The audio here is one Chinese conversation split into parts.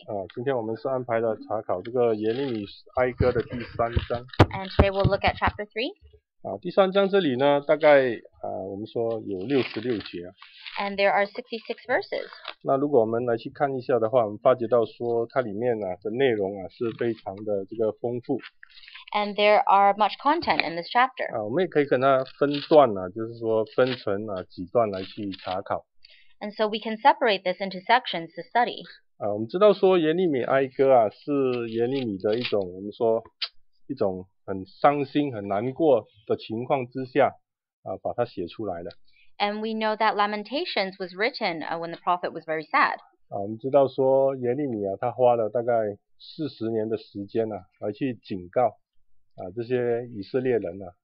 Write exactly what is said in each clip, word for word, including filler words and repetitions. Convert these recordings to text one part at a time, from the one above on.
啊，今天我们是安排了查考这个耶利米哀歌的第三章。 And today we'll look at chapter three. 啊，第三章这里呢，大概啊，我们说有六十六节。 And there are sixty-six verses. 那如果我们来去看一下的话，我们发觉到说它里面啊的内容啊是非常的这个丰富。 And there are much content in this chapter. 啊，我们也可以跟它分段啊，就是说分成啊几段来去查考。 And so we can separate this into sections to study. 啊，我们知道说耶利米哀歌啊是耶利米的一种我们说一种很伤心很难过的情况之下啊把它写出来的。 And we know that Lamentations was written uh, when the prophet was very sad. 啊，我们知道说耶利米啊他花了大概四十年的时间啊来去警告啊这些以色列人啊。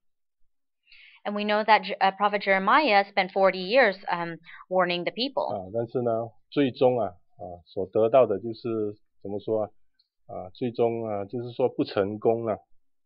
And we know that uh, prophet Jeremiah spent forty years um, warning the people. 啊，但是呢最终啊啊，所得到的就是怎么说啊？啊，最终啊，就是说不成功了。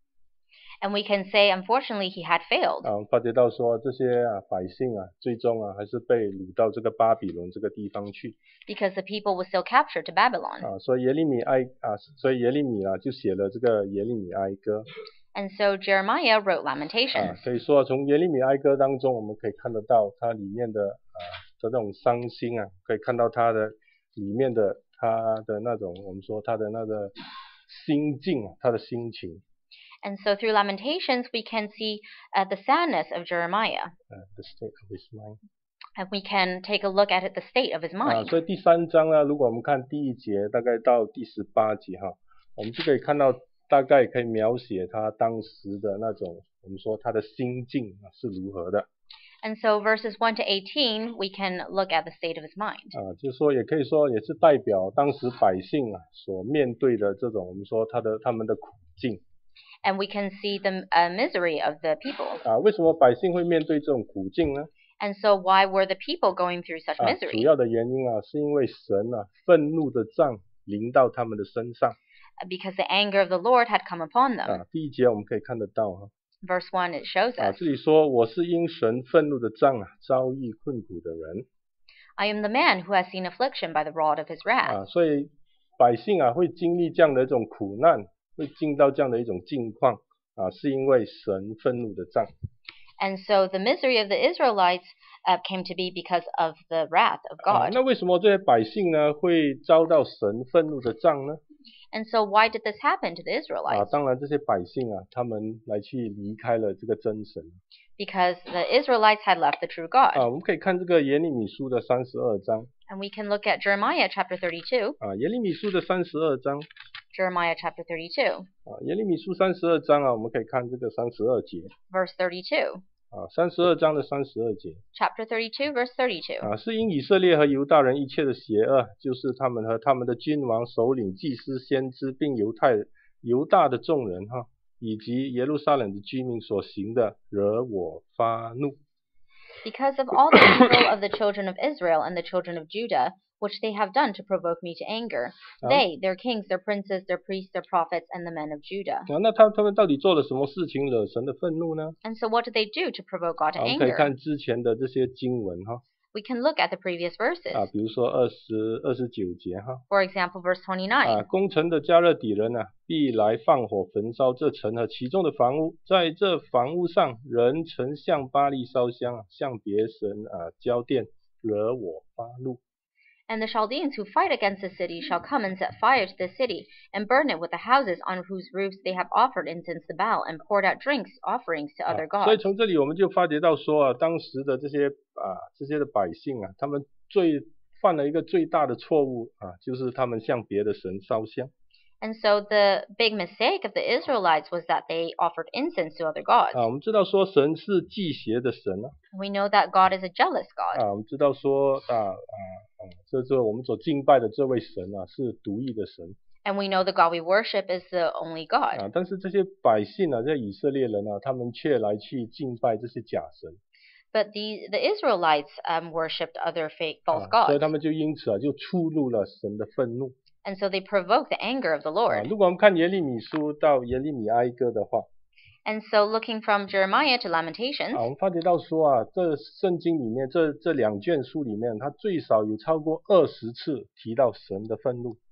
And we can say, unfortunately, he had failed. 啊，我们发觉到说这些啊百姓啊，最终啊还是被掳到这个巴比伦这个地方去。 Because the people were still captured to Babylon. 啊，所以耶利米哀啊，所以耶利米啊就写了这个耶利米哀歌。 And so Jeremiah wrote Lamentations. 啊，所以说从耶利米哀歌当中，我们可以看得到它里面的啊的那种伤心啊，可以看到它的。里面的他的那种我们说他的那个心境啊，他的心情。 And so through Lamentations we can see uh, the sadness of Jeremiah. Uh, the state of his mind. And we can take a look at it, the state of his mind. 啊，所以第三章呢，如果我们看第一节，大概到第十八节哈，我们就可以看到大概可以描写他当时的那种我们说他的心境啊是如何的。 And so verses one to eighteen, we can look at the state of his mind. 啊，就是说也可以说也是代表当时百姓啊所面对的这种我们说他的他们的苦境。 And we can see the uh, misery of the people. 啊，为什么百姓会面对这种苦境呢？ And so why were the people going through such 啊， misery? 主要的原因啊，是因为神啊愤怒的杖临到他们的身上。 Because the anger of the Lord had come upon them. 啊，第一节我们可以看得到哈。 Verse one, it shows 啊， us. 这里说我是因神愤怒的杖啊遭遇困苦的人。 I am the man who has seen affliction by the rod of his wrath. 啊，所以百姓啊会经历这样的一种苦难，会进到这样的一种境况啊，是因为神愤怒的杖。 And so the misery of the Israelites uh, came to be because of the wrath of 啊， God. 那为什么这些百姓呢会遭到神愤怒的杖呢？ And so why did this happen to the 啊， Israelites? 当然这些百姓啊，他们来去离开了这个真神。 Because the Israelites had left the true God. 啊，我们可以看这个耶利米书的三十二章。 And we can look at Jeremiah chapter thirty-two. 啊，耶利米书的三十二章。 Jeremiah chapter thirty-two. 啊，耶利米书三十二章啊，我们可以看这个三十二节。 Verse thirty-two. 啊，三十二章的三十二节。 Chapter thirty-two, verse thirty-two. 啊，是因以色列和犹大人一切的邪恶，就是他们和他们的君王、首领、祭司、先知，并犹太犹大的众人哈，以及耶路撒冷的居民所行的，惹我发怒。 Because of all the evil of the children of Israel and the children of Judah, which they have done to provoke me to anger, they, their kings, their princes, their priests, their prophets, and the men of Judah. 啊，那他他们到底做了什么事情惹神的愤怒呢？ And so what did they do to provoke God to 啊，我们可以 anger? 看之前的这些经文哈。 We can look at the previous verses. 啊，比如说二十二十九节哈。 For example, verse 啊， twenty-nine. 攻城的加勒底人啊，必来放火焚烧这城和其中的房屋，在这房屋上，人曾向巴力烧香啊，向别神啊交奠，惹我发怒。 And the Chaldeans who fight against the city shall come and set fire to the city, and burn it with the houses on whose roofs they have offered incense to Baal, and poured out drinks offerings to other 啊，所以 gods. 从这里我们就发觉到说啊，当时的这些啊这些的百姓啊，他们最犯了一个最大的错误啊，就是他们向别的神烧香。 And so the big mistake of the Israelites was that they offered incense to other gods. 啊，我们知道说神是忌邪的神啊。 We know that God is a jealous God. 啊，我们知道说啊啊啊，这这我们所敬拜的这位神啊，是独一的神。 And we know the God we worship is the only God. 啊，但是这些百姓啊，这以色列人啊，他们却来去敬拜这些假神。 But the, the Israelites um, worshipped other fake false 啊，所以 gods. 他们就因此啊，就触怒了神的愤怒。 And so they provoked the anger of the 啊， Lord. 如果我们看耶利米书到耶利米哀歌的话， And so looking from Jeremiah to 啊， Lamentations, 我们发觉到说啊，这圣经里面这这两卷书里面，它最少有超过二十次提到神的愤怒。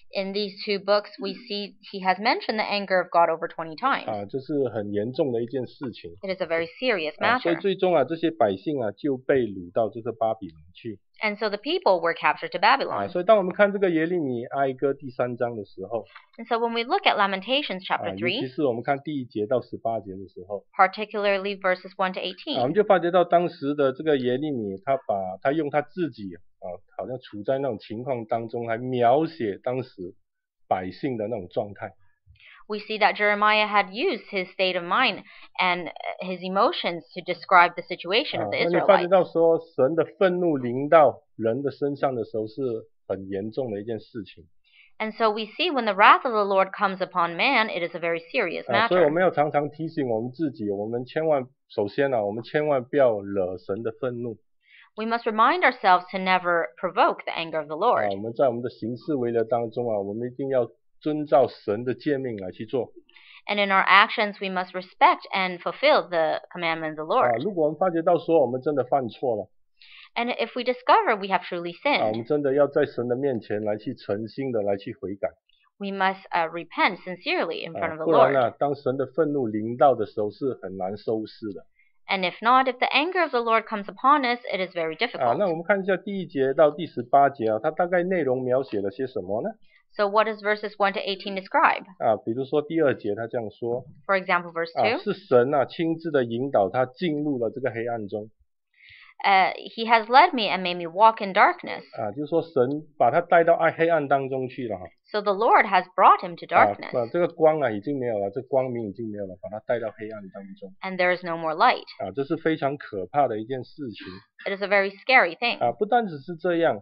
In these two books, we see he has mentioned the anger of God over twenty times. 啊，这是很严重的一件事情。 It is a very serious 啊，所以 matter. 最终啊，这些百姓啊就被掳到这个巴比伦去。 And so the people were captured to 啊， Babylon. 所以当我们看这个耶利米哀歌第三章的时候， And so when we look at Lamentations 啊， chapter 尤其 three, 是我们看第一节到十八节的时候， particularly verses one to 啊，我 eighteen, 们就发觉到当时的这个耶利米，他把他用他自己啊，好像处在那种情况当中，来描写当时百姓的那种状态。 we see that Jeremiah had used his state of mind and his emotions to describe the situation 啊， of the 那你发觉 Israelites. 到说神的愤怒临到人的身上的时候，是很严重的一件事情。 And so we see when the wrath of the Lord comes upon man, it is a very serious 啊，所以我 matter. 们要常常提醒我们自己，我们千万首先啊，我们千万不要惹神的愤怒。 We must remind ourselves to never provoke the anger of the 啊， Lord. 我们在我们的行事为人当中啊，我们一定要遵照神的诫命来去做。 And in our actions, we must respect and fulfill the commandments of the 啊， Lord. 如果我们发觉到说我们真的犯错了， And if we discover we have truly 啊，我 sinned, 们真的要在神的面前来去诚心的来去悔改。 we must uh, repent sincerely in 啊， front of the 不然 Lord. 呢，当神的愤怒临到的时候是很难收拾的。 And if not, if the anger of the Lord comes upon us, it is very 啊，那 difficult. 我们看一下第一节到第十八节啊，它大概内容描写了些什么呢？ So what does verses one to eighteen describe? 啊，比如说第二节他这样说， For example, verse 啊， two, 是神啊亲自的引导他进入了这个黑暗中。 uh, He has led me and made me walk in darkness. 啊，就是说神把他带到暗黑暗当中去了哈。 So the Lord has brought him to 啊， darkness, 把这个光啊已经没有了，这光明已经没有了，把他带到黑暗当中。 and there is no more light. 啊，这是非常可怕的一件事情。 It is a very scary thing. 啊，不单只是这样。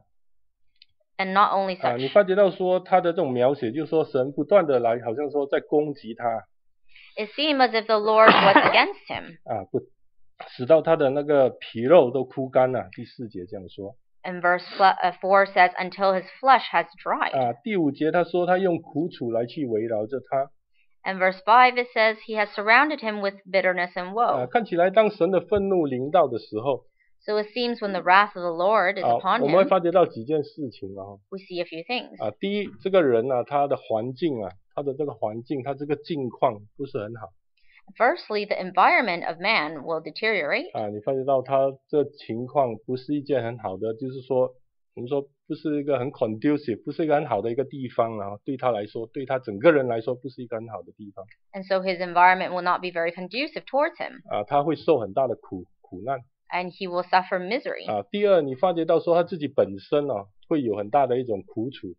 And not only 啊， such, 你发觉到说他的这种描写，就是说神不断的来，好像说在攻击他。 it seemed as if the Lord was against him. 啊，不，使到他的那个皮肉都枯干了。第四节这样说。 And verse four says, until his flesh has dried. 啊，第五节他说他用苦楚来去围绕着他。 And verse five, it says, he has surrounded him with bitterness and 啊， woe. 看起来当神的愤怒临到的时候， So it seems when the wrath of the Lord is 啊， upon 我们会 him, 发觉到几件事情啊。 we see a few things. 啊，第一，这个人啊，他的环境啊，他的这个环境，他这个境况不是很好。 Firstly, the environment of man will deteriorate. 啊，你发觉到他这情况不是一件很好的，就是说，我们说不是一个很 conducive， 不是一个很好的一个地方啊，对他来说，对他整个人来说，不是一个很好的地方。 And so his environment will not be very conducive towards him. 啊，他会受很大的苦苦难。 And he will suffer misery. 啊，第二，你发觉到说他自己本身啊，会有很大的一种苦楚。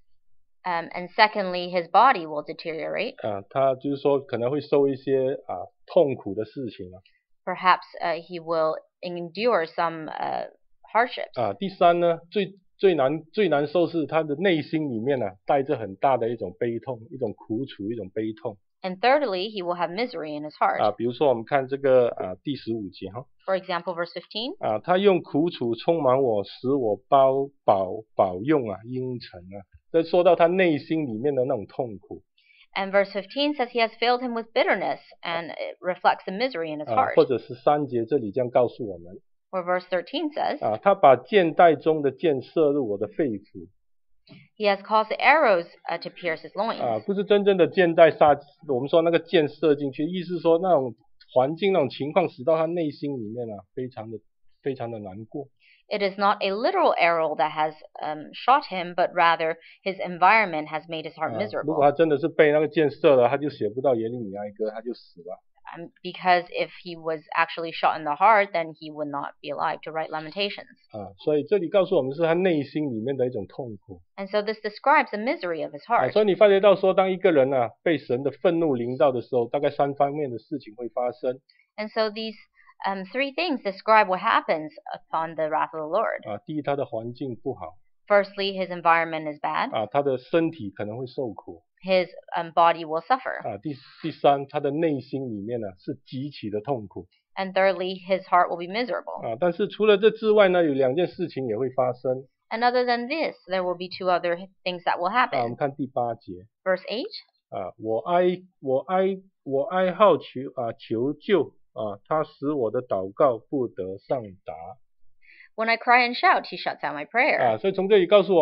Um, and secondly, his body will deteriorate. 啊，他就是说可能会受一些啊痛苦的事情啊。 Perhaps uh, he will endure some uh, hardships. 啊，第三呢，最最难最难受是他的内心里面呢、啊，带着很大的一种悲痛，一种苦楚，一种悲痛。 And thirdly, he will have misery in his heart. 啊，比如说我们看这个啊第十五节哈。 For example, verse fifteen. 啊，他用苦楚充满我，使我包保保用啊，应承啊。这说到他内心里面的那种痛苦。 And verse fifteen says he has filled him with bitterness, and it reflects the misery in his 啊， heart. 或者十三节这里这样告诉我们。 Or verse thirteen says, 啊，他把箭袋中的箭射入我的肺腑。 he has caused the arrows uh, to pierce his loins. 啊，不是真正的箭袋杀，我们说那个箭射进去，意思是说那种环境那种情况，使到他内心里面啊，非常的非常的难过。 It is not a literal arrow that has um, shot him, but rather his environment has made his heart 啊，如 miserable. 果他真的是被那个箭射了，他就写不到耶利米哀歌，他就死了。 Um, because if he was actually shot in the heart, then he would not be alive to write Lamentations. 啊，所以这里告诉我们是他内心里面的一种痛苦。 And so this describes the misery of his 啊， heart. 所以你发觉到说，当一个人啊被神的愤怒临到的时候，大概三方面的事情会发生。 And so these um, three things describe what happens upon the wrath of the Lord. 啊，第一，他的环境不好。 Firstly, his environment is bad. 啊，他的身体可能会受苦。 His um, body will suffer. 啊，第第三，他的内心里面呢是极其的痛苦。 And thirdly, his heart will be miserable. 啊，但是除了这之外呢，有两件事情也会发生。 And other than this, there will be two other things that will 啊，我 happen. 们看第八节。 Verse eight. 啊，我哀我哀我哀号求啊求救啊，他使我的祷告不得上达。 When I cry and shout, he shuts out my prayer. 啊，所以从这里告诉我。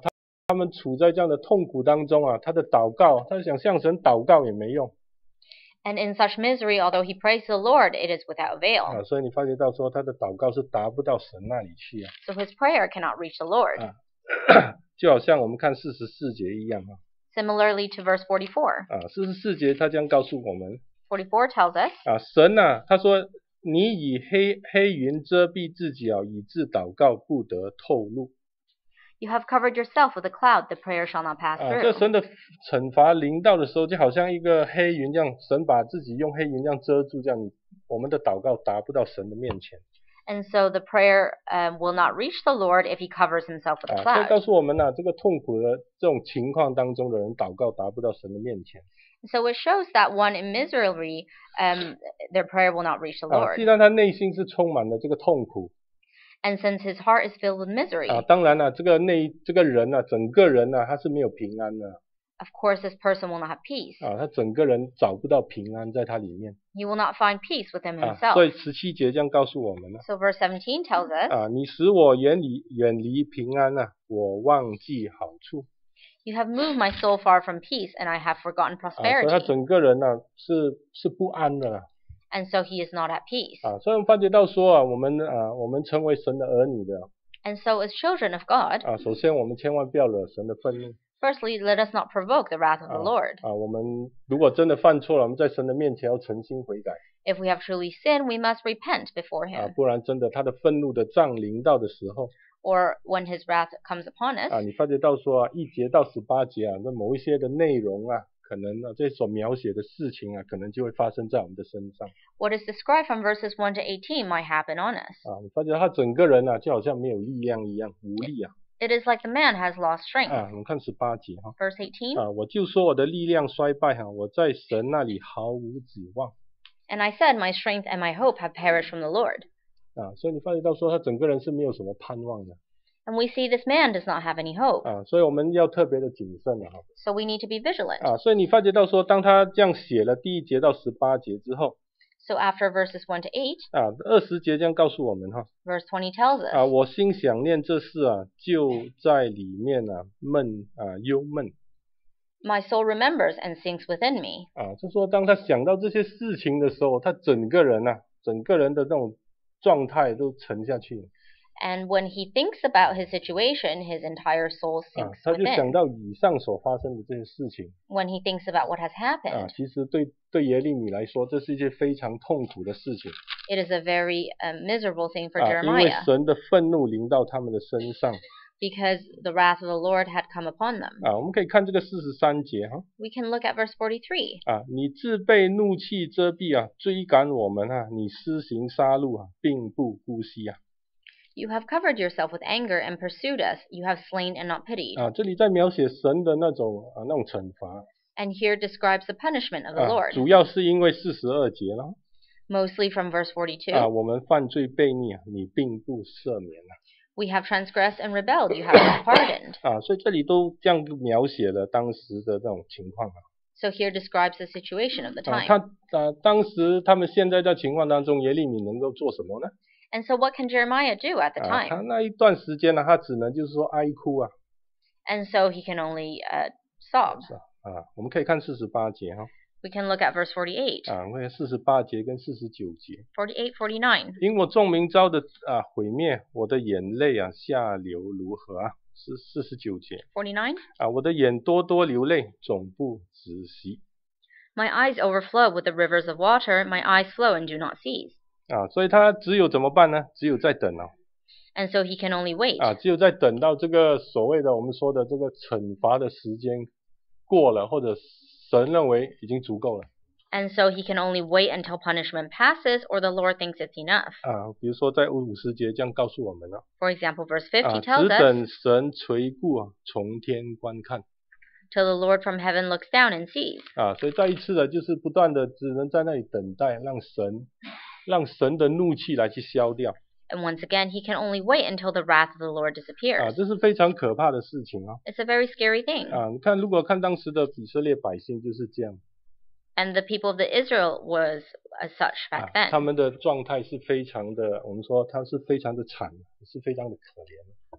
他们处在这样的痛苦当中啊，他的祷告，他想向神祷告也没用。 And in such misery, although he prays to the Lord, it is without avail. 啊，所以你发觉到说他的祷告是达不到神那里去啊。 So his prayer cannot reach the Lord. 啊，就好像我们看四十四节一样啊。 Similarly to verse forty-four. 啊，四十四节他将告诉我们。 forty-four tells us. 啊，神啊，他说你以黑黑云遮蔽自己啊，以致祷告不得透露。 You have covered yourself with a cloud; the prayer shall not pass 啊， through. 这神的惩罚临到的时候，就好像一个黑云这样，神把自己用黑云这样遮住，这样你我们的祷告达不到神的面前。 And so the prayer um, will not reach the Lord if he covers himself with a 啊，这 cloud. 告诉我们呢、啊，这个痛苦的这种情况当中的人，祷告达不到神的面前。 So it shows that one in misery, um, their prayer will not reach the 啊， Lord. 既然他内心是充满了这个痛苦。 And since his heart is filled with misery. 啊，当然了，这个内这个人啊，整个人啊，他是没有平安的。 Of course, this person will not have peace. 啊，他整个人找不到平安在他里面。 He will not find peace within 啊， himself. 所以十七节这样告诉我们了。 So verse seventeen tells us. 啊，你使我远离远离平安啊，我忘记好处。 You have moved my soul far from peace, and I have forgotten 啊，所以他 prosperity. 整个人呢、啊、是是不安的啦。 And so he is not at peace. 啊，所以我们发觉到说啊，我们啊，我们成为神的儿女的。 And so as children of God. 啊，首先我们千万不要惹神的愤怒。 Firstly, let us not provoke the wrath of the Lord. 啊，我们如果真的犯错了，我们在神的面前要诚心悔改。 If we have truly sinned, we must repent before 啊， him. 不然真的他的愤怒的杖临到的时候。 Or when his wrath comes upon us. 啊，你发觉到说啊，一节到十八节啊，那某一些的内容啊，可能呢、啊，这所描写的事情啊，可能就会发生在我们的身上。 What is described from verses one to eighteen might happen on us. 啊，你发觉他整个人啊，就好像没有力量一样，无力啊。 It is like the man has lost strength. 啊，我们看十八节哈。 Verse eighteen. 啊，我就说我的力量衰败哈、啊，我在神那里毫无指望。 And I said, my strength and my hope have perished from the Lord. 啊，所以你发觉到说他整个人是没有什么盼望的。 And we see this man does not have any hope. 啊，所以我们要特别的谨慎了哈。 So we need to be vigilant. 啊，所以你发觉到说，当他这样写了第一节到十八节之后。 So after verses one to eight. 啊，二十节这样告诉我们哈。 Verse twenty tells us. 啊，我心想念这事啊，就在里面啊闷啊忧闷。 My soul remembers and sinks within me. 啊，就说当他想到这些事情的时候，他整个人啊，整个人的那种状态都沉下去了。 And when he thinks about his situation, his entire soul 啊， sinks 他就想 within. 到以上所发生的这些事情。 When he thinks about what has 啊， happened. 其实对对耶利米来说，这是一件非常痛苦的事情。 It is a very um, miserable thing for 啊，因为 Jeremiah. 神的愤怒临到他们的身上。 Because the wrath of the Lord had come upon them. 啊，我们可以看这个四十三节哈。 We can look at verse forty-three. 啊，你自被怒气遮蔽啊，追赶我们啊，你施行杀戮啊，并不顾惜啊。 You have covered yourself with anger and pursued us. You have slain and not pitied. 啊，这里在描写神的那种啊那种惩罚。 And here describes the punishment of the 啊， Lord. 主要是因为四十二节了。 Mostly from verse forty-two. 啊，我们犯罪悖逆啊，你并不赦免啊。 We have transgressed and rebelled. You have not pardoned. 啊，所以这里都这样描写了当时的这种情况啊。 So here describes the situation of the 啊， time. 他啊，当时他们现在在情况当中，耶利米能够做什么呢？ And so what can Jeremiah do at the 啊，他 time? 那一段时间呢，他只能就是说哀哭啊。 And so he can only uh, sob. 是啊，啊，我们可以看四十八节哈。 We can look at verse forty-eight. 啊，为四十八节跟四十九节。 forty-eight, forty-nine. 因我众民遭的啊毁灭，我的眼泪啊下流如何啊？是四十九节 forty-nine. 啊，我的眼多多流泪，总不止息 My eyes overflow with the rivers of water. My eyes flow and do not cease. 啊，所以他只有怎么办呢？只有在等哦 And so he can only wait. 啊，只有在等到这个所谓的我们说的这个惩罚的时间过了，或者神认为已经足够了 And so he can only wait until punishment passes or the Lord thinks it's enough. 啊。比如说在五十节这样告诉我们了 For example, verse 啊， fifty 只 tells us, 等神垂顾啊，从天观看 till the Lord from heaven looks down and sees. 啊，所以再一次的就是不断的只能在那里等待，让神让神的怒气来去消掉 And once again, he can only wait until the wrath of the Lord 啊， disappears. 这是非常可怕的事情啊 It's a very scary thing. 啊！你看，如果看当时的以色列百姓就是这样 And the people of the Israel was as such 啊 back， 他 then. 们的状态是非常的，我们说他是非常的惨，是非常的可怜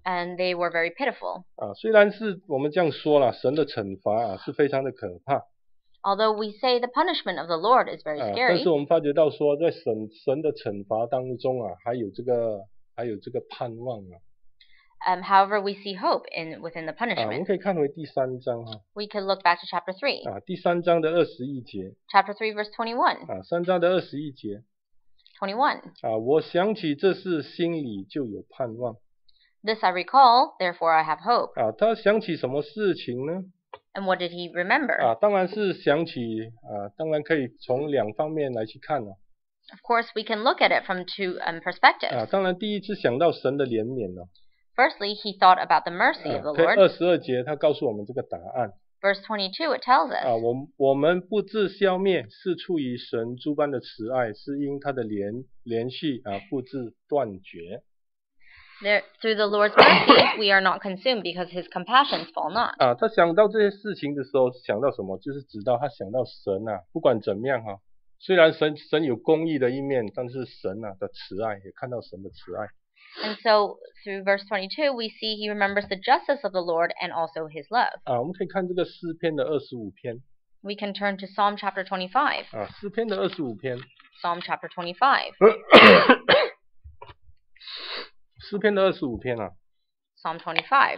And they were very pitiful. 啊，虽然是我们这样说啦，神的惩罚啊是非常的可怕。 Although we say the punishment of the Lord is very 啊， scary. 但是我们发觉到说，在神神的惩罚当中啊，还有这个还有这个盼望啊。 Um, however, we see hope in within the 啊，我们 punishment. 可以看回第三章哈。 We could look back to chapter three. 啊，第三章的二十一节。 Chapter three, verse twenty-one. 啊，三章的二十一节。 twenty-one. 啊，我想起这事，心里就有盼望。 This I recall, therefore I have hope. 啊，他想起什么事情呢？ And what did he remember? 啊，当然是想起啊，当然可以从两方面来去看了。 Of course, we can look at it from two um, perspectives. 啊，当然第一次想到神的怜悯了。 Firstly, he thought about the mercy of the 可以 Lord. 二十二节他告诉我们这个答案。 Verse twenty-two, it tells 啊， us, 我我们不自消灭，是出于神诸般的慈爱，是因他的连连续啊不自断绝。 there, through the Lord's mercy, we are not consumed because his compassions fall not. 啊，他想到这些事情的时候，想到什么？就是知道他想到神啊，不管怎么样哈、啊，虽然神神有公义的一面，但是神啊的慈爱，也看到神的慈爱。 And so, through verse twenty-two, we see he remembers the justice of the Lord and also his love. 啊，我们可以看这个诗篇的二十五篇。 We can turn to Psalm chapter twenty-five. 啊，诗篇的二十五篇。 Psalm chapter twenty-five. 诗篇的二十五篇啊。 Psalm twenty-five.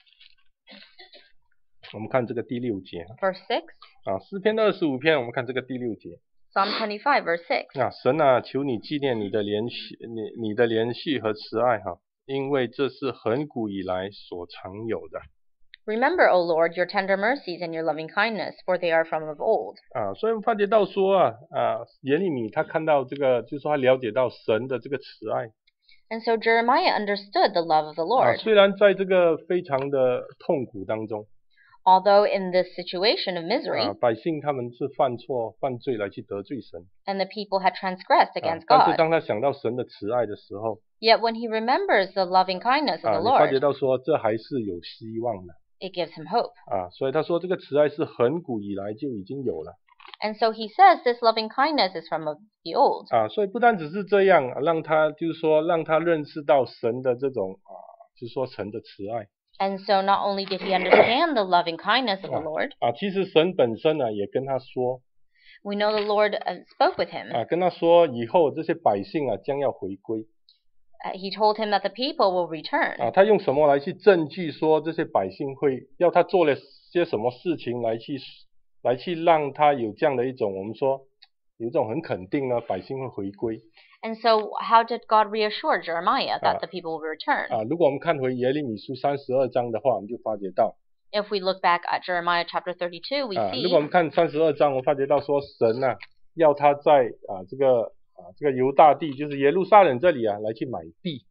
我们看这个第六节。 Verse six. 啊，诗篇的二十五篇，我们看这个第六节。 Psalm twenty-five, verse six. 啊，神啊，求你纪念你的连续，你你的连续和慈爱哈，因为这是亘古以来所常有的。 Remember, O Lord, your tender mercies and your loving kindness, for they are from of old. 啊，所以我们发觉到说啊啊，耶利米他看到这个，就是说他了解到神的这个慈爱。 And so Jeremiah understood the love of the 啊， Lord. 虽然在这个非常的痛苦当中。 Although in this situation of misery, 啊，百姓他们是犯错、犯罪来去得罪神。 and the people had transgressed 啊， against 但是 God, 当他想到神的慈爱的时候， yet when he remembers the loving kindness of 啊， the 你发觉 Lord, 到说这还是有希望的。 it gives him hope. 啊，所以他说这个慈爱是亘古以来就已经有了。 And so he says this loving kindness is from of the old. 啊，所以不单只是这样，让他就是说让他认识到神的这种啊，就是说神的慈爱。 And so not only did he understand the loving kindness of the Lord, 啊，其实神本身呢也跟他说， we know the Lord uh, spoke with him. 啊，跟他说以后这些百姓啊将要回归。 Uh, he told him that the people will return. 啊，他用什么来去证据说这些百姓会要他做了些什么事情来去来去让他有这样的一种我们说有一种很肯定呢，百姓会回归。 And so how did God reassure Jeremiah that 啊 the people will return? 啊，如果我们看回耶利米书三十二章的话，我们就发觉到。 If we look back at Jeremiah chapter thirty-two, we 啊， see 如果我们看三十二章，我们发觉到说神啊，要他在啊这个啊这个犹大地，就是耶路撒冷这里啊，来去买地。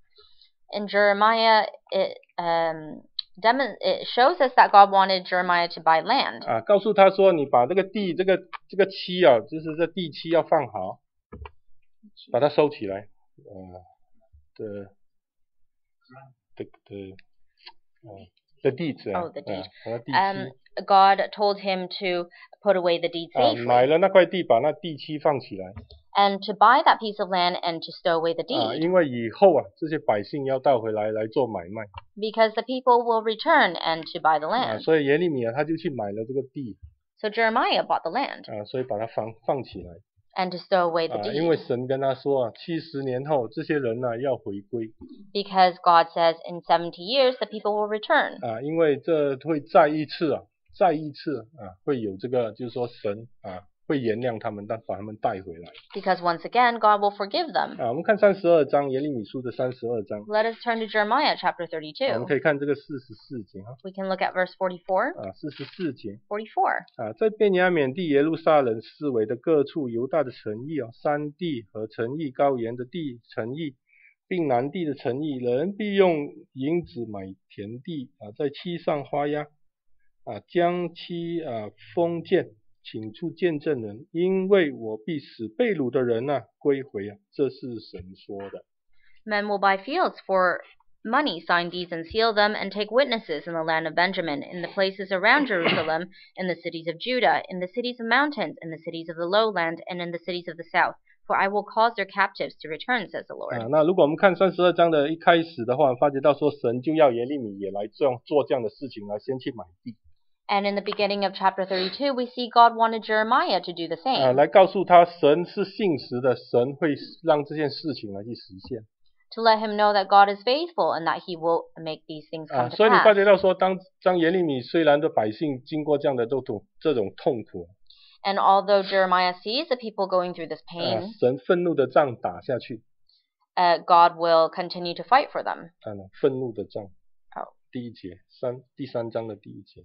in Jeremiah, it um demon it shows us that God wanted Jeremiah to buy land. 啊，告诉他说，你把这个地这个这个漆啊，就是这地漆要放好，把它收起来。呃的的的呃的地址啊， Oh, the deed. 啊，把它地 Um, 漆 God told him to put away the deed 啊， safely 买了那块地，把那地漆放起来 and to buy that piece of land and to stow away the 啊， deed 因为以后啊，这些百姓要带回来来做买卖 because the people will return and to buy the 啊， land. 所以耶利米啊，他就去买了这个地 So Jeremiah bought the land 啊，所以把它放放起来 and to stow away the 啊，因为 deed 神跟他说啊，七十年后这些人呢、啊、要回归 because God says in seventy years the people will return 啊，因为这会再一次啊，再一次啊，会有这个就是说神啊会原谅他们，但把他们带回来 because once again God will forgive them. 啊。我们看三十二章耶利米书的三十二章， Let us turn to Jeremiah chapter 啊我们 thirty-two. 可以看这个四十四节哈 We can look at verse forty-four. 啊，四十四节 forty-four. 啊，在便雅悯地耶路撒冷四围的各处犹大的城邑啊，山地和城邑高原的地城邑，并南地的城邑，人必用银子买田地啊，在漆上花押啊，将漆啊封建，请出见证人，因为我必使被掳的人啊归回啊，这是神说的。 Men will buy fields for money, sign deeds and seal them, and take witnesses in the land of Benjamin, in the places around Jerusalem, in the cities of Judah, in the cities of mountains, in the cities of the lowland, and in the cities of the south. For I will cause their captives to return, says the Lord. 啊，那如果我们看三十二章的一开始的话，发觉到说神就要耶利米也来这样做这样的事情，来先去买地。 And in the beginning of chapter thirty-two, we see God wanted Jeremiah to do the 啊， same. 来告诉他神是信实的，神会让这件事情来去实现。 To let him know that God is faithful and that he will make these things 啊， come to 所以你发 pass. 觉到说，当当耶利米虽然的百姓经过这样的这种这种痛苦， And although Jeremiah sees the people going through this 啊， pain, 神愤怒的仗打下去， uh, God will continue to fight for them. 看了愤怒的仗， 好， 第一节三第三章的第一节。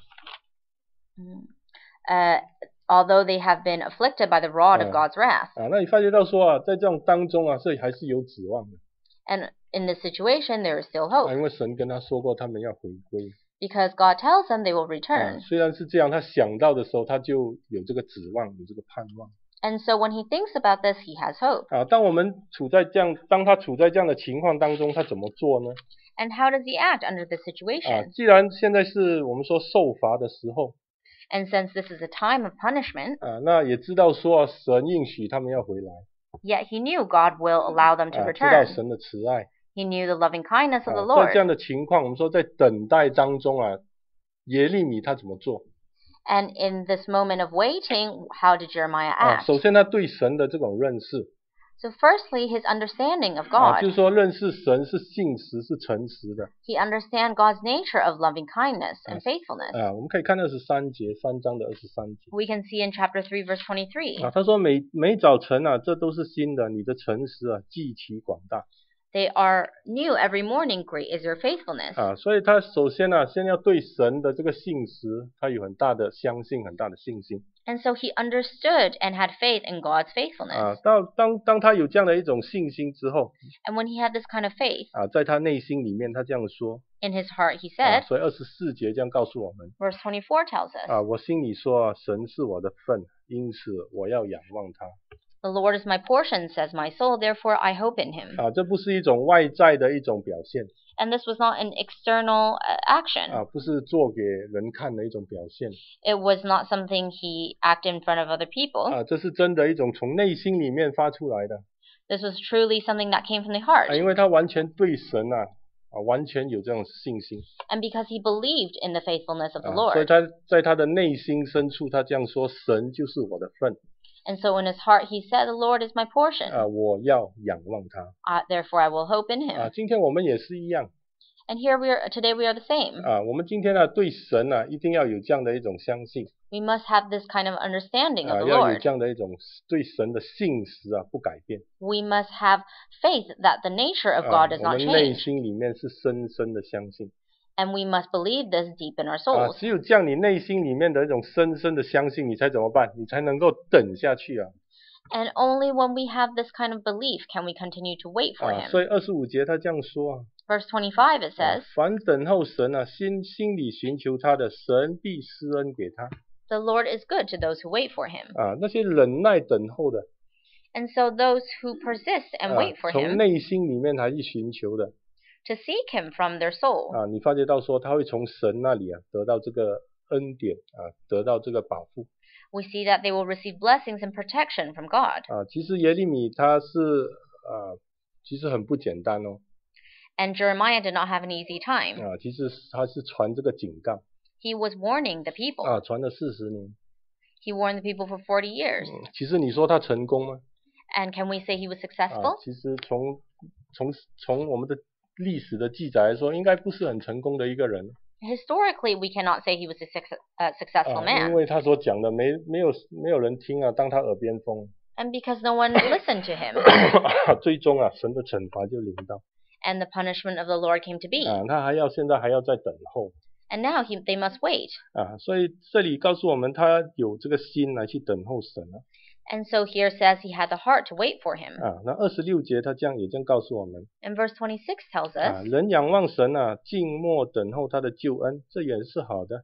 Uh, although they have been afflicted by the rod of Uh. God's wrath. 啊，那你发觉到说啊，在这种当中啊，这还是有指望的。 And in this situation, there is still 啊， hope 因为神跟他说过，他们要回归。 because God tells them they will 啊， return. 虽然是这样，他想到的时候，他就有这个指望，有这个盼望。 And so when he thinks about this, he has hope. 啊，当我们处在这样，当他处在这样的情况当中，他怎么做呢？ And how does he act under this 啊， situation? 既然现在是我们说受罚的时候， And since this is a time of punishment, 啊，那也知道说、啊、神应许他们要回来， yet he knew God will allow them to 啊，知道 return. 神的慈爱。 He knew the loving kindness of the 啊，在这样 Lord. 的情况，我们说在等待当中啊，耶利米他怎么做？ And in this moment of waiting, how did Jeremiah 啊， act? 首先他对神的这种认识， So firstly, his understanding of 啊， God. 就是说认识神是信实是诚实的。 He understands God's nature of loving kindness and Yes. faithfulness. 啊，我们可以看二十三节，三章的二十三节。 We can see in chapter three, verse twenty-three. 啊，他说每每早晨啊，这都是新的，你的诚实啊，极其广大。 They are new every morning. Great is your faithfulness. 啊，所以他首先呢、啊，先要对神的这个信实，他有很大的相信，很大的信心。 And so he understood and had faith in God's 啊， faithfulness. 到当当他有这样的一种信心之后， And when he had this kind of faith, 啊，在他内心里面，他这样说， in his heart he 啊， said, 所以二十四节这样告诉我们， verse twenty-four tells us, 啊，我心里说啊，神是我的份，因此我要仰望他。 The Lord is my portion, says my soul, therefore I hope in him. 啊，这不是一种外在的一种表现， And this was not an external uh, action. 啊，不是做给人看的一种表现， It was not something he acted in front of other people. 啊，这是真的一种从内心里面发出来的， This was truly something that came from the 啊， heart. 因为他完全对神啊，啊，完全有这种信心， And because he believed in the faithfulness of the 啊，所以 Lord. 他在他的内心深处，他这样说，神就是我的份， And so in his heart he said, The Lord is my portion. 啊，我要仰望他， Uh, therefore I will hope in him. 啊，今天我们也是一样， And here we are, today we are the same. 啊，我们今天呢、对神啊，一定要有这样的一种相信， We must have this kind of understanding 啊， of the 要有 Lord. 这样的一种对神的信实啊，不改变， We must have faith that the nature of 啊， God does 我 not 们内 change. 心里面是深深的相信。 And we must believe this deep in our 啊， souls. 只有这样，你内心里面的一种深深的相信，你才怎么办？你才能够等下去啊！ And only when we have this kind of belief can we continue to wait for 啊， him. 所以二十五节他这样说啊， Verse twenty-five it 啊 says, 凡等候神啊，心心里寻求他的，神必施恩给他。 The Lord is good to those who wait for him. 啊，那些忍耐等候的， And so those who persist and 啊 wait，for 从 him 内心里面还去寻求的， to seek him from their soul. 啊，你发觉到说他会从神那里啊得到这个恩典啊，得到这个保护。 We see that they will receive blessings and protection from God. 啊，其实耶利米他是啊，其实很不简单哦。 And Jeremiah did not have an easy time. 啊，其实他是传这个警告 He was warning the people. 啊，传了四十年。 He warned the people for forty years. 嗯，其实你说他成功吗？ And can we say he was 啊 successful?， 其实从从从我们的历史的记载来说，应该不是很成功的一个人。 Historically, we cannot say he was a suc- uh, successful 啊，因 man. 为他所讲的没没有没有人听啊，当他耳边风。 And because no one listened to him. 最终啊，神的惩罚就临到 And the punishment of the Lord came to be. 啊，他还要现在还要再等候 And now he, they must wait. 啊，所以这里告诉我们，他有这个心来去等候神啊。 And so here says he had the heart to wait for him. 啊，那二十六节他这样也这样告诉我们 And verse twenty-six tells 啊， us, 人仰望神啊，静默等候他的救恩，这也是好的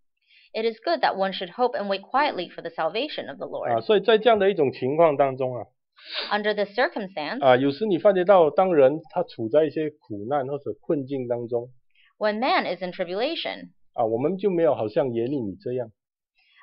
It is good that one should hope and wait quietly for the salvation of the 啊。 Lord. 所以在这样的一种情况当中啊， Under this circumstance, 啊，有时你发觉到，当人他处在一些苦难或者困境当中 when man is in tribulation, 啊，我们就没有好像耶利米这样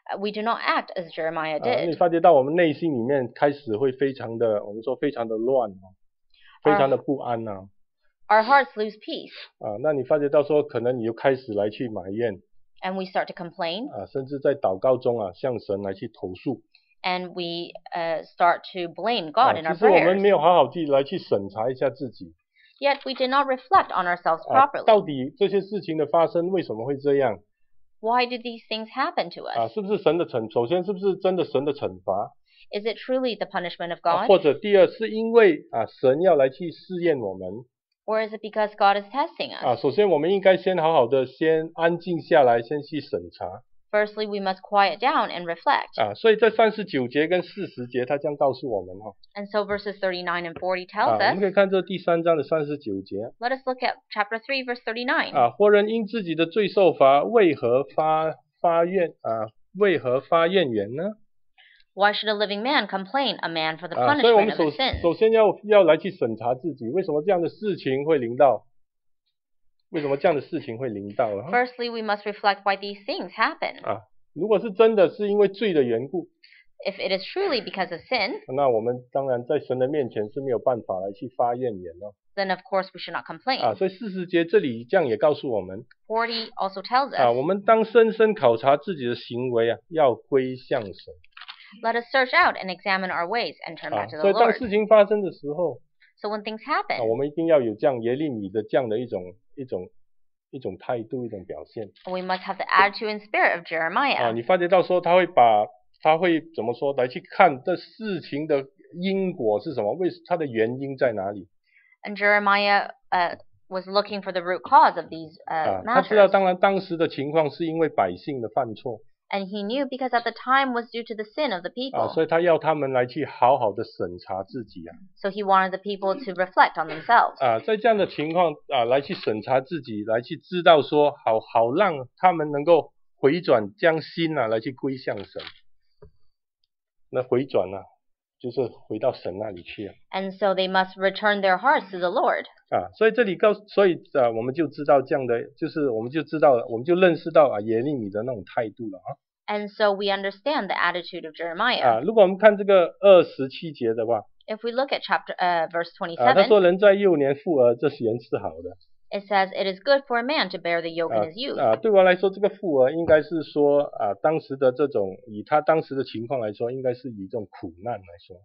we do not act as Jeremiah 啊，你 did. 发觉到我们内心里面开始会非常的，我们说非常的乱啊，非常的不安呐。 Our hearts lose peace, 啊，那你发觉到说，可能你就开始来去埋怨 and we start to complain, 啊，甚至在祷告中啊，向神来去投诉 and we uh, start to blame 啊。 God in 其 our 实我们 prayers. 没有好好去来去审查一下自己 Yet we did not reflect on ourselves 啊， properly. 到底这些事情的发生为什么会这样 Why did these things happen to 啊？ us? 是不是神的惩？首先是不是真的神的惩罚？ Is it truly the punishment of 啊， God? 或者第二是因为啊神要来去试验我们 Or is it because God is testing 啊？ us? 首先我们应该先好好的先安静下来，先去审查 Firstly, we must quiet down and reflect. 啊。所以在三十九节跟四十节，他将告诉我们哈 And so verses thirty-nine and forty 啊， tells 我们 us, 可以看这第三章的三十九节 let us look at chapter three, verse thirty-nine. 啊，活人因自己的罪受罚，为何发发怨啊？为何发怨言呢？ Why should a living man complain, a man for the 啊，所以我 punishment 们 of 首 his sins? 首先要要来去审查自己，为什么这样的事情会临到？为什么这样的事情会临到啊？ Firstly, we must reflect why these things happen. 啊，如果是真的是因为罪的缘故， If it is truly because of sin, 那我们当然在神的面前是没有办法来去发怨言哦。 then of course we should not complain. 啊，所以四十节这里这样也告诉我们 forty also tells 啊， us, 我们当深深考察自己的行为啊，要归向神 let us search out and examine our ways and turn 啊。 back to 所 the 以当 Lord. 事情发生的时候 So when things 啊， happen, 我们一定要有这样耶利米的这样的一种一种一种态度，一种表现 we must have the attitude and spirit of 啊。 Jeremiah. 你发觉到说他会把他会怎么说来去看这事情的因果是什么？为它的原因在哪里？ And Jeremiah uh, was looking for the root cause of these 啊， uh, 他知道 matters. 当然当时的情况是因为百姓的犯错 And he knew because at the time was due to the sin of the 啊， people. 所以他要他们来去好好的审查自己啊。 So he wanted the people to reflect on themselves. 啊，在这样的情况啊，来去审查自己，来去知道说，好好让他们能够回转，将心啊，来去归向神。那回转啊，就是回到神那里去啊。 And so they must return their hearts to the Lord. 啊，所以这里告，所以啊，我们就知道这样的，就是我们就知道了，我们就认识到啊，耶利米的那种态度了啊。 And so we understand the attitude of Jeremiah. 啊，如果我们看这个二十七节的话， If we look at chapter uh, verse 啊，他 twenty-seven, 说人在幼年负儿，这原是好的。 it says, it is good for a man to bear the yoke in 啊 his youth. 啊，对我来说，这个负儿应该是说啊，当时的这种以他当时的情况来说，应该是以这种苦难来说。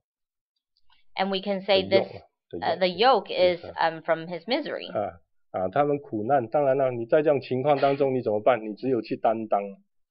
And we can say 的 this, 用 uh, 的 the yoke is Yes, um, from his misery. 用啊啊，他们苦难，当然了，你在这种情况当中，你怎么办？你只有去担当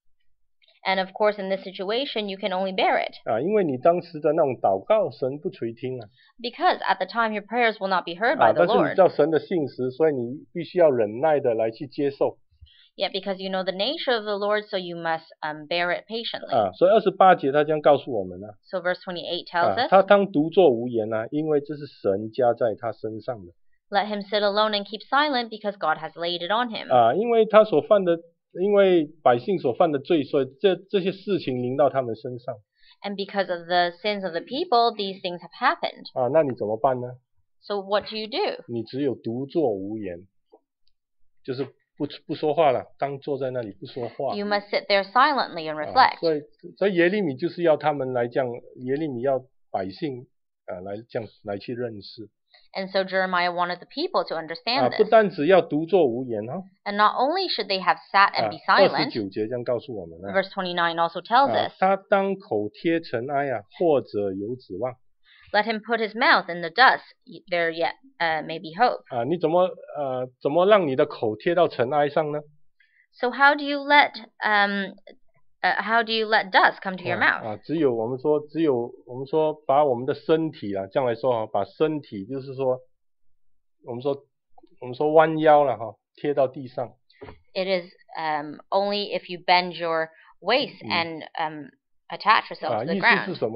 And of course, in this situation, you can only bear it. 啊，因为你当时的那种祷告，神不垂听啊 Because at the time, your prayers will not be heard 啊， by the 但是你 Lord. 知道神的信实，所以你必须要忍耐的来去接受 Yet because you know the nature of the Lord, so you must um, bear it patiently. 啊。所以二十八节他将告诉我们呢 So verse twenty-eight tells 啊， us, 他当独坐无言啊，因为这是神加在他身上的 let him sit alone and keep silent because God has laid it on him. 啊，因为他所犯的，因为百姓所犯的罪，所以这这些事情临到他们身上 And because of the sins of the people, these things have happened. 啊，那你怎么办呢？ So what do you do? 你只有独坐无言，就是不不说话了，当坐在那里不说话。 You must sit there silently and 啊 reflect. 所以，所以耶利米就是要他们来这样，耶利米要百姓啊来这样来去认识 And so Jeremiah wanted the people to 啊， understand 不 this. 单只要独坐无言哈 And not only should they have sat 啊 and be， 二十 silent, 九节这样告诉我们呢 verse twenty-nine also tells 啊 us, 他当口贴尘埃啊，或者有指望 let him put his mouth in the dust, there yet uh, may be hope. 啊，你怎么呃怎么让你的口贴到尘埃上呢？ So how do you let um uh, how do you let dust come to your 啊 mouth? 啊，只有我们说，只有我们说，把我们的身体啊，这样来说哈，把身体就是说，我们说，我们说弯腰了哈，贴到地上 It is um only if you bend your waist and um attach 啊， yourself to the 意思是 ground. 什么呢？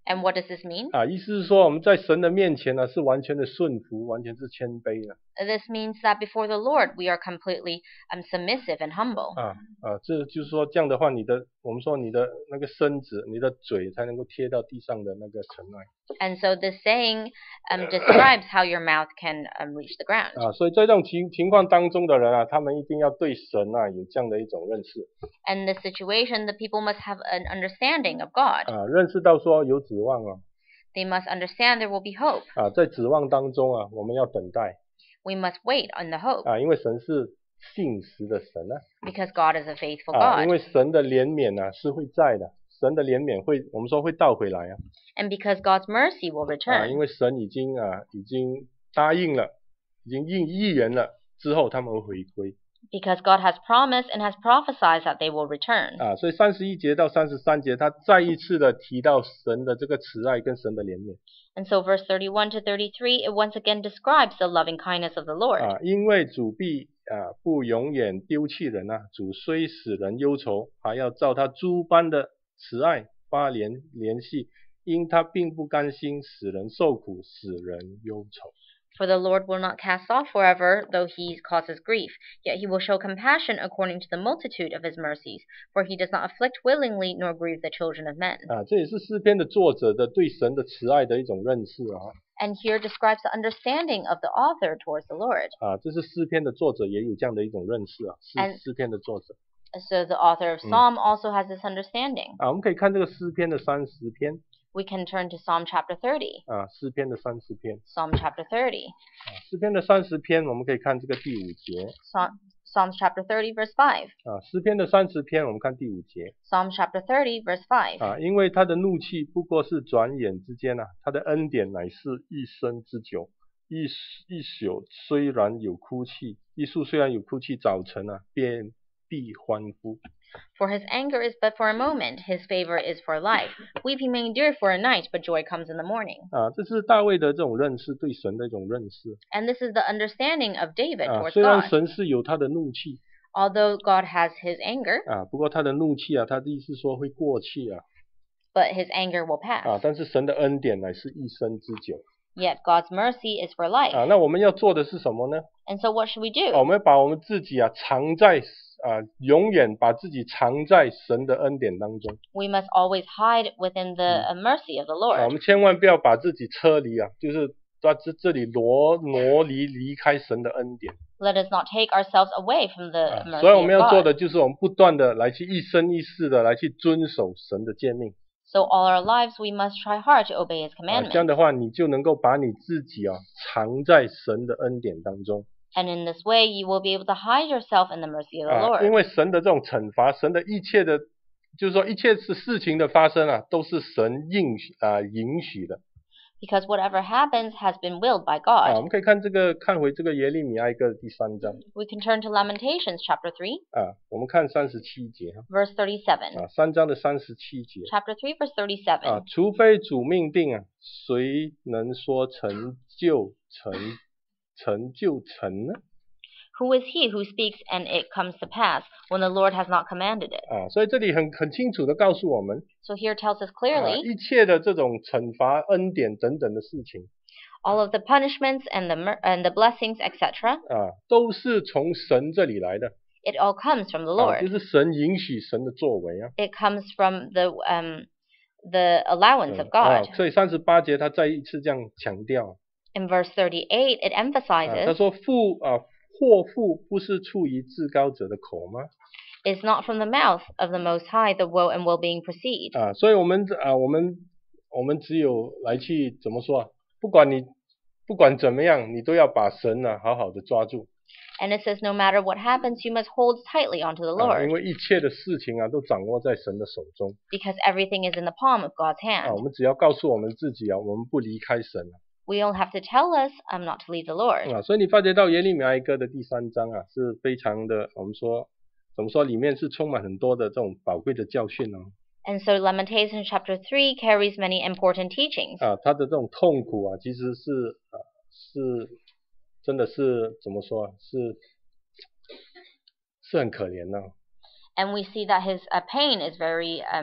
And what does this mean? 啊，意思是说我们在神的面前呢、啊、是完全的顺服，完全是谦卑的。 This means that before the Lord we are completely um, submissive and humble. 啊啊，这就是说这样的话，你的我们说你的那个身子、你的嘴才能够贴到地上的那个尘埃。 And so this saying um, describes how your mouth can um, reach the ground. 啊，所以在这种情情况当中的人啊，他们一定要对神啊有这样的一种认识。 And in this situation, the people must have an understanding of God. 啊，认识到说有指望啊。 They must understand there will be hope. 啊，在指望当中啊，我们要等待。 We must wait on the hope. 啊，因为神是信实的神啊。 Because God is a faithful God. 啊，因为神的怜悯啊是会在的，神的怜悯会，我们说会倒回来啊。 And because God's mercy will return. 啊，因为神已经啊已经答应了，已经应预言了，之后他们会回归。 Because God has promised and has prophesied that they will return. 啊，所以三十一节到三十三节，他再一次的提到神的这个慈爱跟神的怜悯。 And so verse thirty-one to thirty-three, it once again describes the loving kindness of the Lord. 啊，因为主必啊不永远丢弃人啊，主虽使人忧愁，还要照他诸般的慈爱发怜怜惜，因他并不甘心使人受苦，使人忧愁。 For the Lord will not cast off forever, though he causes grief, yet he will show compassion according to the multitude of his mercies, for he does not afflict willingly nor grieve the children of men. 啊，这也是诗篇的作者的对神的慈爱的一种认识啊。 And here describes the understanding of the author towards the Lord. 啊，这是诗篇的作者也有这样的一种认识啊，是诗篇的作者。 So the author of Psalm also has this understanding. 啊，我们可以看这个诗篇的三十篇。 We can turn to Psalm chapter thirty. 啊，诗篇的三十篇。 Psalm chapter thirty. 啊，诗篇的三十篇，我们可以看这个第五节。 Psalm Psalms chapter thirty verse five. 啊，诗篇的三十篇，我们看第五节。 Psalm chapter thirty verse five. 啊，因为他的怒气不过是转眼之间啊，他的恩典乃是一生之久。一一宿虽然有哭泣，一宿虽然有哭泣，早晨啊，便必欢呼。 For his anger is but for a moment, his favor is for life. Weeping may endure for a night, but joy comes in the morning. 啊，这是大卫的这种认识，对神的一种认识。 And this is the understanding of David 啊， towards 虽然 God. 神是有他的怒气。 Although God has his anger. 啊，不过他的怒气啊，他的意思说会过去啊。 But his anger will pass. 啊，但是神的恩典乃是一生之久。 Yet God's mercy is for life. 啊，那我们要做的是什么呢？ And so what should we do? 啊，我们要把我们自己啊藏在啊，永远把自己藏在神的恩典当中。 We must always hide within the uh, mercy of the 啊，我 Lord. 们千万不要把自己撤离啊，就是在这这里挪挪离离开神的恩典。 Let us not take ourselves away from the 啊， mercy 所以我 of 们要做 God. 的就是我们不断的来去一生一世的来去遵守神的诫命。 So all our lives we must try hard to obey his 啊，这样 commandments. 的话，你就能够把你自己啊藏在神的恩典当中。 And in this way you will be able to hide yourself in the mercy of the 啊，因 Lord. 为神的这种惩罚，神的一切的，就是说一切是事情的发生啊，都是神应许啊允许的。 Because whatever happens has been willed by 啊，我 God. 们可以看这个看回这个耶利米哀歌的第三章。 We can turn to Lamentations chapter three, 啊，我们看三十七节哈。 verse thirty-seven. 啊，三章的三十七节。 Chapter three, verse 啊， thirty-seven. 除非主命定啊，谁能说成就成成就成呢？ Who is he who speaks and it comes to pass when the Lord has not commanded it? 啊，所以这里很很清楚的告诉我们， So here tells us 啊， clearly 一切的这种惩罚、恩典等等的事情， all of the punishments and the mer- and the blessings, et cetera. 啊，都是从神这里来的。 It all comes from the 啊，就 Lord. 是神允许神的作为啊。 It comes from the um the allowance of 啊， God. 所以三十八节他再一次这样强调。 In verse thirty-eight, it 啊，他 emphasizes, 说父啊，祸福不是出于至高者的口吗？ "Is not from the mouth of the Most High the woe and well-being proceed." 啊，所以我们啊，我们我们只有来去怎么说啊？不管你不管怎么样，你都要把神啊好好的抓住。 And it says, no matter what happens, you must hold tightly onto the 啊，因 Lord, 为一切的事情啊，都掌握在神的手中。 because everything is in the palm of God's 啊，我 hand. 们只要告诉我们自己啊，我们不离开神啊。 We don't have to tell us, "I'm not to leave the Lord." 啊，所以你发觉到耶利米哀歌的第三章啊，是非常的，我们说怎么说，里面是充满很多的这种宝贵的教训哦。 And so Lamentations chapter three carries many important teachings. 啊，他的这种痛苦啊，其实是啊是真的是怎么说啊，是是很可怜的、哦。 And we see that his uh, pain is very um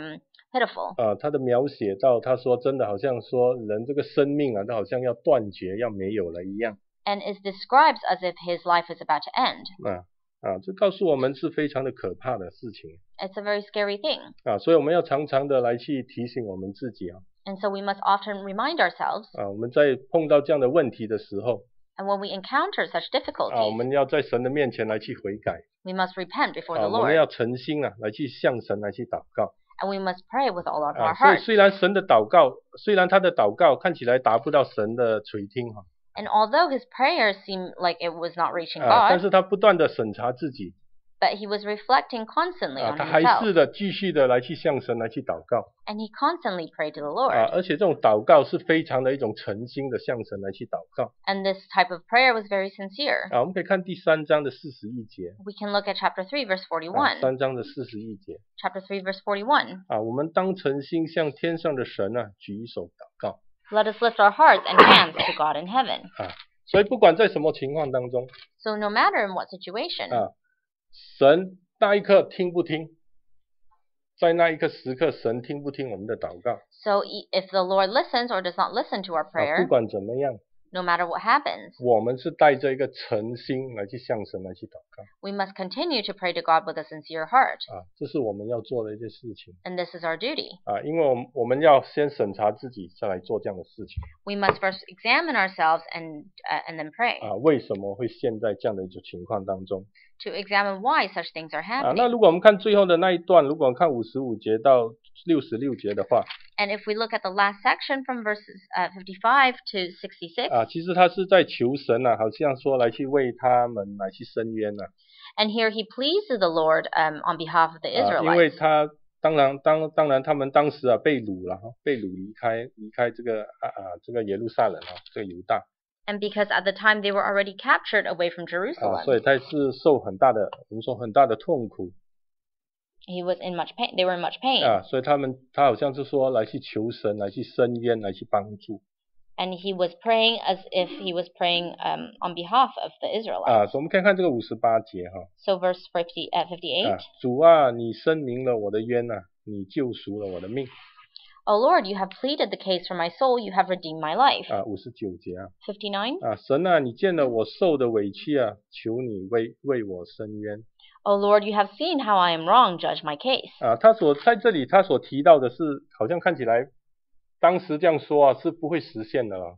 pitiful. 啊，他的描写到他说真的好像说人这个生命啊，都好像要断绝要没有了一样。 And it describes as if his life is about to end. 啊啊，这告诉我们是非常的可怕的事情。 It's a very scary thing. 啊，所以我们要常常的来去提醒我们自己啊。 And so we must often remind ourselves. 啊，我们在碰到这样的问题的时候。 And when we encounter such difficulties. 啊，我们要在神的面前来去悔改。 We must repent before the 啊， Lord. 我们要诚心啊，来去向神来去祷告。 And we must pray with all of 啊， our 所以 hearts. 虽然神的祷告，虽然他的祷告看起来达不到神的垂听哈。 And although his prayers seemed like it was not reaching 啊，但 God. 是他不断的审查自己。 But he was reflecting constantly 啊， on 他还 himself. 是的继续的来去向神来去祷告。 And he constantly prayed to the Lord. 啊，而且这种祷告是非常的一种诚心的向神来去祷告。 And this type of prayer was very sincere. 啊，我们可以看第三章的四十一节。 We can look at chapter three, verse 啊， forty-one. 三章的四十一节。 Chapter three, verse forty-one. 啊，我们当诚心向天上的神啊举手祷告。 Let us lift our hearts and hands to God in heaven. 啊，所以不管在什么情况当中。 So no matter in what situation. 啊，神那一刻听不听？在那一个时刻，神听不听我们的祷告？ So if the Lord listens or does not listen to our 啊， prayer. 不管怎么样。 No matter what happens. 我们是带着一个诚心来去向神来去祷告。 We must continue to pray to God with a sincere heart. 啊，这是我们要做的一件事情。 And this is our duty. 啊，因为我们我们要先审查自己，再来做这样的事情。 We must first examine ourselves and uh, and then pray. 啊，为什么会陷在这样的一种情况当中？ To examine why such things are 啊， happening. 那如果我们看最后的那一段，如果我们看五十五节到六十六节的话。 And if we look at the last section from verses uh, fifty-five to sixty-six. 啊，其实他是在求神啊，好像说来去为他们来去伸冤啊。 And here he pleads to the Lord um, on behalf of the 啊，因为 Israelites. 他当然当当然他们当时啊被掳了，被掳离开离开这个啊啊这个耶路撒冷啊，这个犹大。 And because at the time they were already captured away from 啊， Jerusalem. 所以他是受很大的，我们说很大的痛苦。 He was in much pain. They were in much pain. 啊，所以他们他好像是说来去求神，来去伸冤，来去帮助。 And he was praying as if he was praying um, on behalf of the 啊， Israelites. 所以我们看看这个五十八节哈。 So verse fifty, uh, fifty-eight. 啊，主啊，你申明了我的冤啊，你救赎了我的命。 O Lord, you have pleaded the case for my soul. You have redeemed my life. 啊，五十九节啊。 fifty-nine. 啊，神啊，你见了我受的委屈啊，求你为为我伸冤。 O Lord, you have seen how I am wrong. Judge my case. 啊，他所在这里他所提到的是，好像看起来当时这样说啊，是不会实现的了。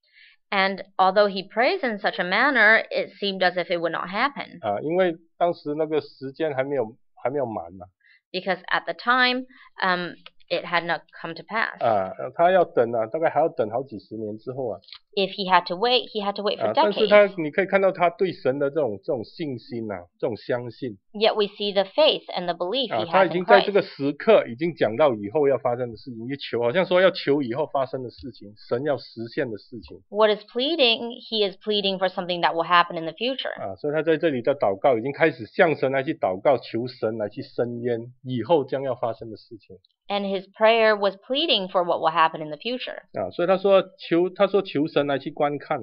And although he prays in such a manner, it seemed as if it would not happen. 啊，因为当时那个时间还没有还没有满呢。 Because at the time, um, it had not come to pass. 啊，他要等啊，大概还要等好几十年之后啊。 If he had to wait, he had to wait for 啊，但是 decades. 他你可以看到他对神的这种这种信心呐、啊，这种相信。 Yet we see the faith and the belief 啊， he 他 has 已 in 经在 Christ. 这个时刻已经讲到以后要发生的事情，也求好像说要求以后发生的事情，神要实现的事情。 What is pleading? He is pleading for something that will happen in the future. 啊，所以他在这里的祷告已经开始向神来去祷告，求神来去伸冤以后将要发生的事情。 And his prayer was pleading for what will happen in the future. 啊，所以他说求他说求神来去观看。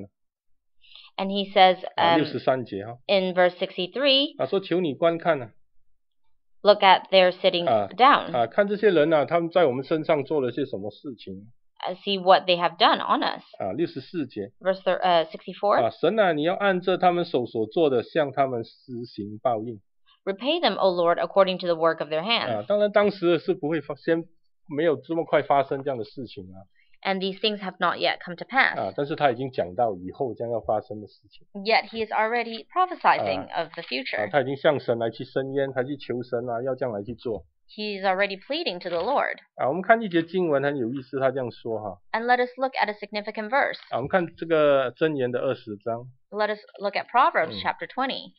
And he says 啊， um, 六十三节哈。 in verse sixty-three, 啊，说求你观看啊。 look at their sitting Ah. down. 啊，看这些人啊，他们在我们身上做了些什么事情。 Uh, see what they have done on us. 啊，六十四节。 Verse thir- uh, sixty-four, 啊，神啊，你要按着他们手所做的，向他们施行报应。 repay them, O Lord, according to the work of their 啊， hands. 当然当时是不会发先没有这么快发生这样的事情啊。 And these things have not yet come to pass. 啊，但是他已经讲到以后将要发生的事情。 Yet he is already prophesying of the 啊， future. 他已经向神来去伸冤，他去求神啊，要这样来去做。 He is already pleading to the Lord. 啊，我们看一节经文很有意思，他这样说哈。 And let us look at a significant verse. 啊，我们看这个箴言的二十章。 Let us look at Proverbs Mm. chapter twenty.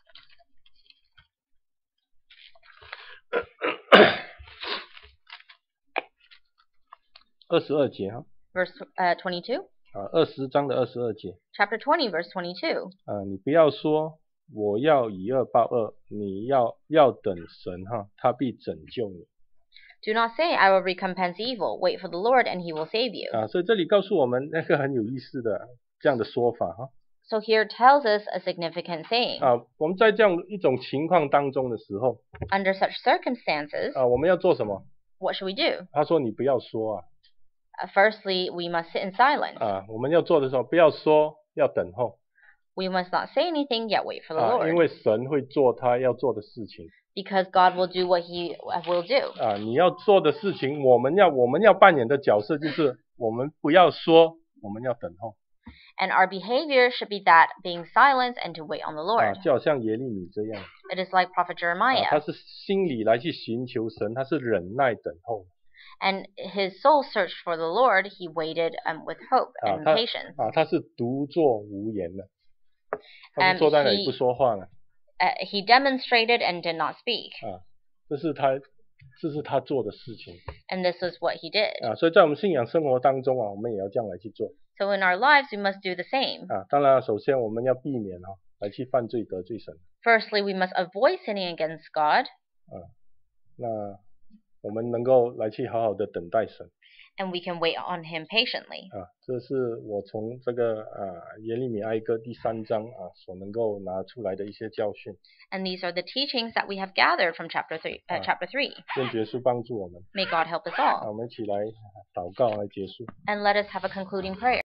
二十二节哈。 Verse uh, twenty-two. 啊，二十章的二十二节。 Chapter twenty, verse twenty-two. 啊，你不要说我要以恶报恶，你要要等神哈，他必拯救你。 Do not say, I will recompense evil. Wait for the Lord, and he will save you. 啊，所以这里告诉我们那个很有意思的这样的说法哈。 So here tells us a significant saying. 啊，我们在这样一种情况当中的时候， Under such circumstances, 啊，我们要做什么？ what should we do? 他说你不要说啊。 Uh, firstly, we must sit in silence. 啊，我们要做的时候不要说，要等候。 We must not say anything, yet wait for the 啊， Lord. 因为神会做他要做的事情。 Because God will do what He will do. 啊，你要做的事情，我们要我们要扮演的角色就是我们不要说，我们要等候。 And our behavior should be that being silent and to wait on the 啊， Lord. 就好像耶利米这样。 It is like Prophet 啊， Jeremiah. 他是心里来去寻求神，他是忍耐等候。 And his soul searched for the Lord. He waited um, with hope 啊， and 他 patience. 啊，他是独坐无言的，他 Um, 是坐在那里 he- 不说话呢。 Uh, he demonstrated and did not speak. 啊，这是他这是他做的事情。 And this is what he did. 啊，所以在我们信仰生活当中啊，我们也要这样来去做。 So in our lives, we must do the same. 啊，当然，首先我们要避免啊，来去犯罪得罪神。 Firstly, we must avoid sinning against God. 啊，那我们能够来去好好的等待神。 And we can wait on Him patiently. 啊，这是我从这个啊耶利米哀歌第三章啊所能够拿出来的一些教训。 And these are the teachings that we have gathered from chapter three. Uh, Ah. chapter three. 愿耶稣帮助我们。 May God help us 啊， all. 我们一起来祷告来结束。 And let us have a concluding prayer.